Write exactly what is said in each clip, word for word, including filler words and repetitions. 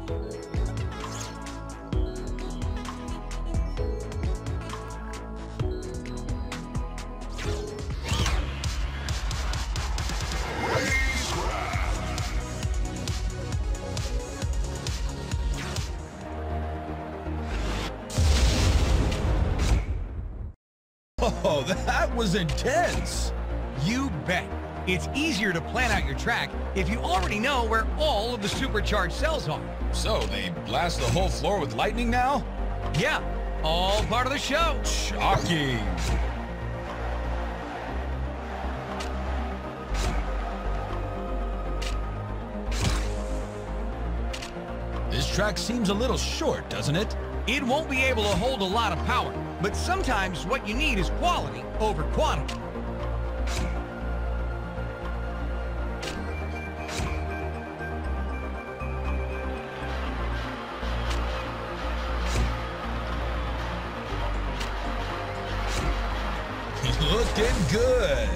Oh, that was intense! You bet. It's easier to plan out your track if you already know where all of the supercharged cells are. So, they blast the whole floor with lightning now? Yeah, all part of the show. Shocking! This track seems a little short, doesn't it? It won't be able to hold a lot of power, but sometimes what you need is quality over quantity. Looking good.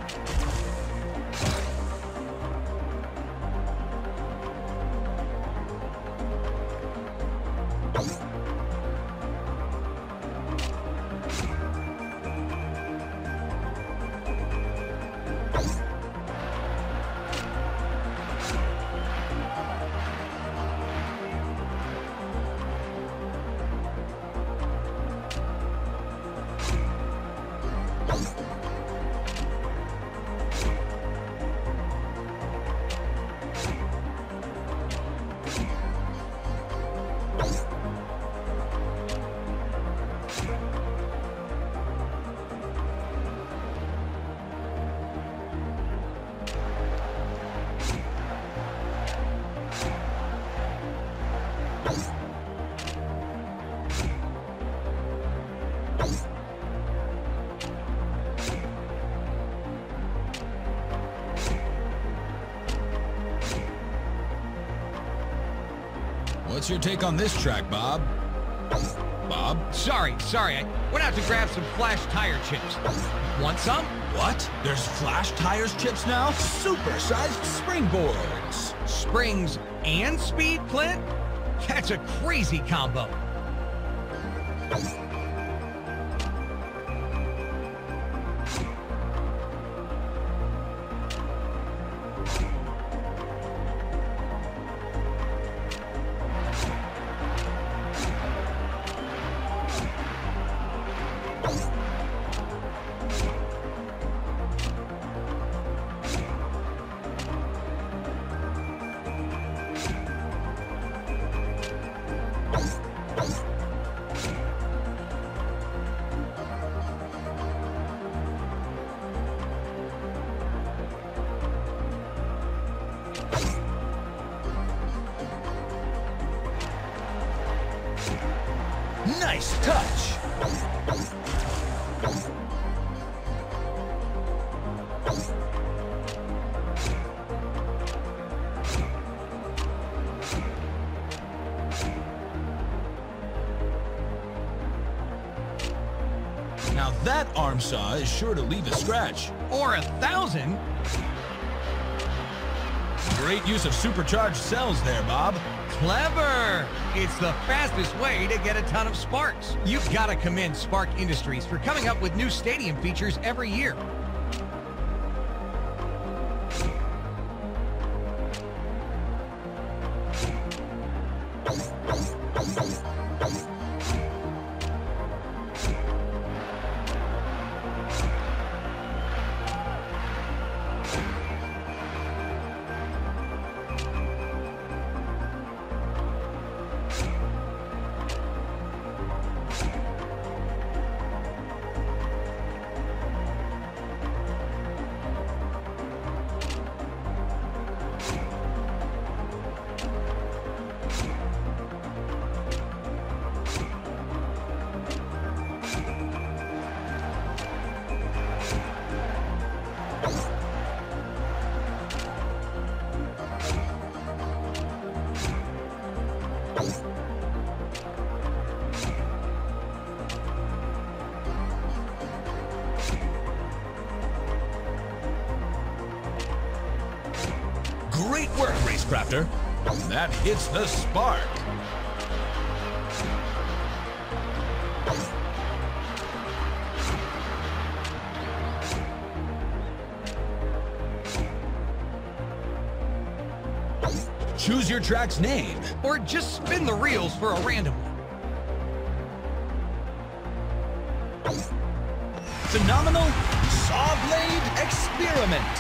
What's your take on this track, Bob? Bob? Sorry, sorry. I went out to grab some flash tire chips. Want some? What? There's flash tires chips now? Super-sized springboards. Springs and speed, Clint? That's a crazy combo. Nice touch. Now that arm saw is sure to leave a scratch. Or a thousand. Great use of supercharged cells there, Bob. Clever! It's the fastest way to get a ton of sparks. You've got to commend Spark Industries for coming up with new stadium features every year. Great work, Racecrafter. That hits the spark. Choose your track's name. Or just spin the reels for a random one. Phenomenal Saw Blade Experiment.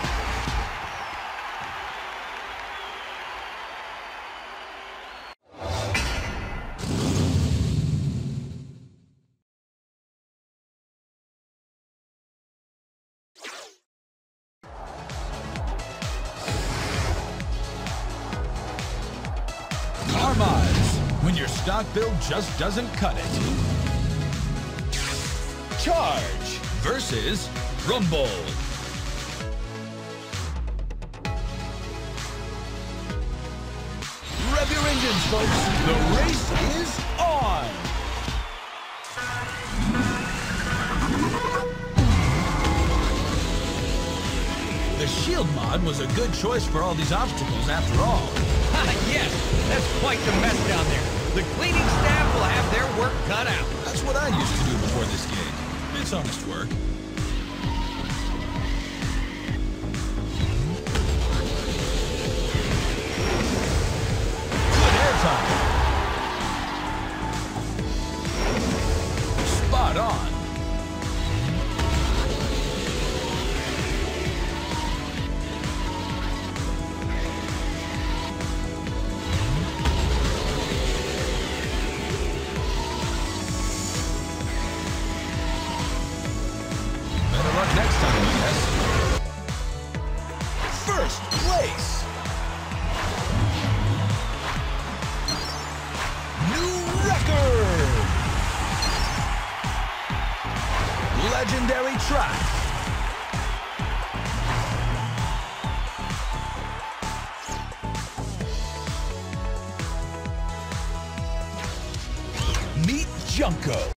Car mods, when your stock build just doesn't cut it. Charge versus Rumble. Rev your engines, folks. The race is on. The shield mod was a good choice for all these obstacles after all. Yes, that's quite the mess down there. The cleaning staff will have their work cut out. That's what I used to do before this gig. It's honest work. Good air time. Spot on. Next time, I guess. First place. New record. Legendary track. Meet Junko.